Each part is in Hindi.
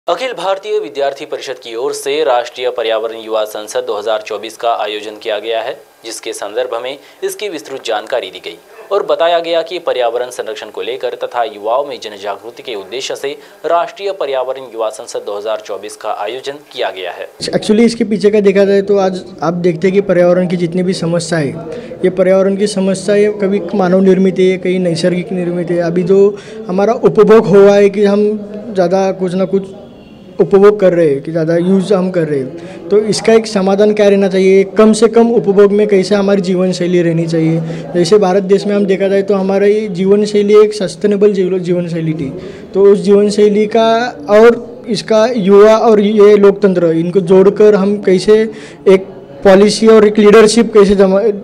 अखिल भारतीय विद्यार्थी परिषद की ओर से राष्ट्रीय पर्यावरण युवा संसद 2024 का आयोजन किया गया है, जिसके संदर्भ में इसकी विस्तृत जानकारी दी गई और बताया गया कि पर्यावरण संरक्षण को लेकर तथा युवाओं में जन जागृति के उद्देश्य से राष्ट्रीय पर्यावरण युवा संसद 2024 का आयोजन किया गया है। एक्चुअली इसके पीछे का देखा जाए तो आज आप देखते हैं कि पर्यावरण की जितनी भी समस्या है, ये पर्यावरण की समस्या ये कभी मानव निर्मित है, कहीं नैसर्गिक निर्मित है। अभी जो हमारा उपभोग हुआ है कि हम ज़्यादा कुछ ना कुछ उपभोग कर रहे हैं, कि ज़्यादा यूज़ हम कर रहे हैं, तो इसका एक समाधान क्या रहना चाहिए। कम से कम उपभोग में कैसे हमारी जीवन शैली रहनी चाहिए। जैसे भारत देश में हम देखा जाए तो हमारा ये जीवन शैली एक सस्टेनेबल जीवन शैली थी, तो उस जीवन शैली का और इसका युवा और ये लोकतंत्र इनको जोड़कर हम कैसे एक पॉलिसी और एक लीडरशिप कैसे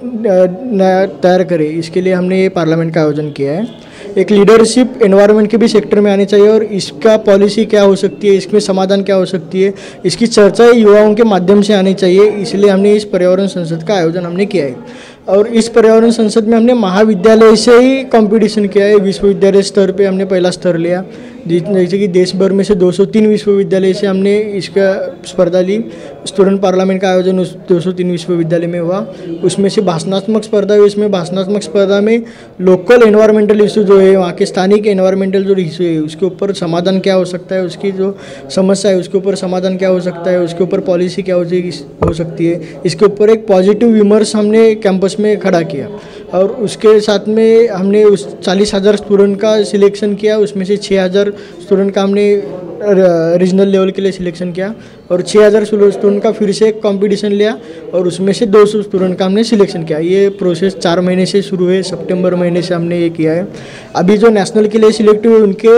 तैयार करें, इसके लिए हमने ये पार्लियामेंट का आयोजन किया है। एक लीडरशिप एनवायरनमेंट के भी सेक्टर में आनी चाहिए और इसका पॉलिसी क्या हो सकती है, इसमें समाधान क्या हो सकती है, इसकी चर्चा युवाओं के माध्यम से आनी चाहिए। इसलिए हमने इस पर्यावरण संसद का आयोजन हमने किया है और इस पर्यावरण संसद में हमने महाविद्यालय से ही कंपटीशन किया है। विश्वविद्यालय स्तर पे हमने पहला स्तर लिया, जैसे कि देश भर में से 203 विश्वविद्यालय से हमने इसका स्पर्धा ली। स्टूडेंट पार्लियामेंट का आयोजन उस 203 विश्वविद्यालय में हुआ। उसमें से भाषणात्मक स्पर्धा हुई। इसमें भाषणात्मक स्पर्धा में लोकल एनवायरमेंटल इशू जो है, वहाँ के स्थानिक एनवायरमेंटल जो इशू है उसके ऊपर समाधान क्या हो सकता है, उसकी जो समस्या है उसके ऊपर समाधान क्या हो सकता है, उसके ऊपर पॉलिसी क्या हो सकती है, इसके ऊपर एक पॉजिटिव विमर्श हमने कैंपस में खड़ा किया। और उसके साथ में हमने उस 40,000 स्टूडेंट का सिलेक्शन किया। उसमें से 6,000 स्टूडेंट का हमने रीजनल लेवल के लिए सिलेक्शन किया और 6,000 स्टूडेंट का फिर से एक कंपटीशन लिया और उसमें से 200 स्टूडेंट का हमने सिलेक्शन किया। ये प्रोसेस 4 महीने से शुरू है, सितंबर महीने से हमने ये किया है। अभी जो नेशनल के लिए सिलेक्ट हुए उनके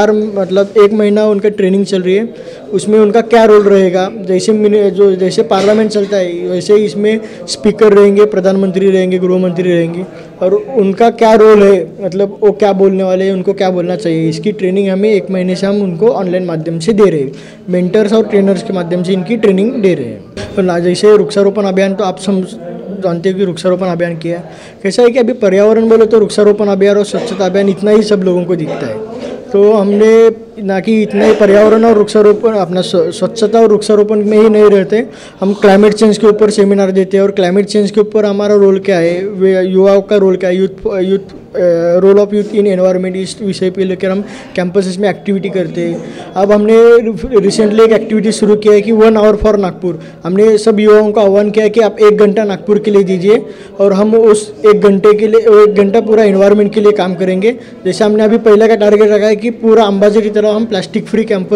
1 महीना उनका ट्रेनिंग चल रही है। उसमें उनका क्या रोल रहेगा, जैसे पार्लियामेंट चलता है वैसे इसमें स्पीकर रहेंगे, प्रधानमंत्री रहेंगे, गृह मंत्री रहेंगे और उनका क्या रोल है, मतलब वो क्या बोलने वाले हैं, उनको क्या बोलना चाहिए, इसकी ट्रेनिंग हमें 1 महीने से हम उनको ऑनलाइन माध्यम से दे रहे हैं। मेंटर्स और ट्रेनर्स के माध्यम से इनकी ट्रेनिंग दे रहे हैं। तो ना जैसे वृक्षारोपण अभियान, तो आप जानते हो कि वृक्षारोपण अभियान किया। कैसा है कि अभी पर्यावरण बोले तो वृक्षारोपण अभियान और स्वच्छता अभियान इतना ही सब लोगों को दिखता है, तो हमने ना कि इतना ही पर्यावरण और वृक्षारोपण अपना स्वच्छता और वृक्षारोपण में ही नहीं रहते, हम क्लाइमेट चेंज के ऊपर सेमिनार देते हैं और क्लाइमेट चेंज के ऊपर हमारा रोल क्या है, युवाओं का रोल क्या है, role of youth in environment, इस विषय पे लेकर हम कैंपसेस में एक्टिविटी करते हैं। अब हमने रिसेंटली एक एक्टिविटी शुरू किया है कि 1 आवर फॉर नागपुर। हमने सब युवाओं का आह्वान किया कि आप 1 घंटा नागपुर के लिए दीजिए और हम उस 1 घंटे के लिए 1 घंटा पूरा एनवायरनमेंट के लिए काम करेंगे। जैसे हमने अभी पहले का टारगेट रखा है कि पूरा अंबाझरी तालाब हम प्लास्टिक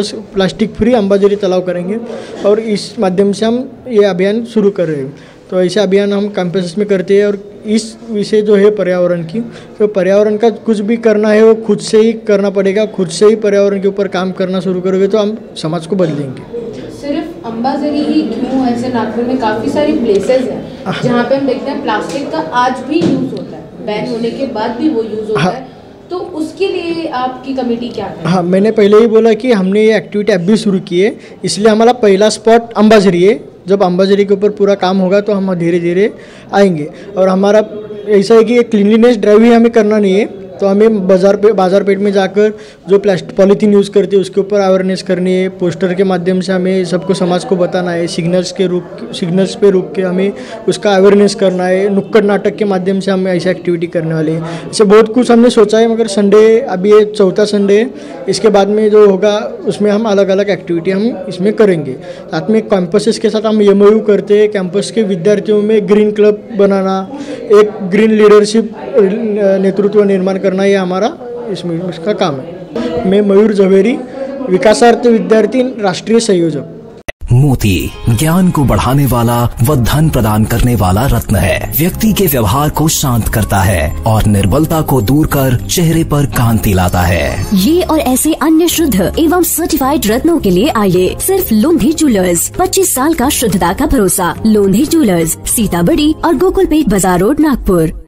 फ्री अंबाझरी तालाब करेंगे और इस माध्यम से हम ये अभियान शुरू कर रहे हैं। तो ऐसे अभियान हम कैंपस में करते हैं और इस विषय जो है पर्यावरण की, तो पर्यावरण का कुछ भी करना है वो खुद से ही करना पड़ेगा। खुद से ही पर्यावरण के ऊपर काम करना शुरू करोगे तो हम समाज को बदलेंगे। सिर्फ अंबाझरी ही क्यों, ऐसे नागपुर में काफ़ी सारी प्लेसेस हैं जहाँ पे हम देखते हैं प्लास्टिक का आज भी यूज़ होता है, बैन होने के बाद भी वो यूज़ होता है, तो उसके लिए आपकी कमेटी क्या करे? हाँ, मैंने पहले ही बोला कि हमने ये एक्टिविटी अभी शुरू की है, इसलिए हमारा पहला स्पॉट अंबाझरी है। जब अंबाझरी के ऊपर पूरा काम होगा तो हम धीरे धीरे आएंगे। और हमारा ऐसा है कि ये क्लीनलीनेस ड्राइव ही हमें करना नहीं है, तो हमें बाजार पेट में जाकर जो प्लास्टिक पॉलीथीन यूज़ करते हैं उसके ऊपर अवेयरनेस करनी है। पोस्टर के माध्यम से हमें सबको समाज को बताना है, सिग्नल्स पे रुक के हमें उसका अवेयरनेस करना है। नुक्कड़ नाटक के माध्यम से हम ऐसी एक्टिविटी करने वाले हैं। ऐसे बहुत कुछ हमने सोचा है, मगर संडे अभी ये 4था संडे है, इसके बाद में जो होगा उसमें हम अलग अलग एक्टिविटी हम इसमें करेंगे। साथ में कैंपसेस के साथ हम MOU करते हैं। कैंपस के विद्यार्थियों में ग्रीन क्लब बनाना, एक ग्रीन लीडरशिप नेतृत्व निर्माण करना, ये हमारा इसका काम है। मैं मयूर झवेरी, विकासार्थ विद्यार्थी राष्ट्रीय संयोजक। मोती ज्ञान को बढ़ाने वाला व धन प्रदान करने वाला रत्न है। व्यक्ति के व्यवहार को शांत करता है और निर्बलता को दूर कर चेहरे पर कांति लाता है। ये और ऐसे अन्य शुद्ध एवं सर्टिफाइड रत्नों के लिए आइए सिर्फ लोंधी ज्वेलर्स। 25 साल का शुद्धता का भरोसा। लोंधी ज्वेलर्स, सीताबड़ी और गोकुलपेट बाजार रोड, नागपुर।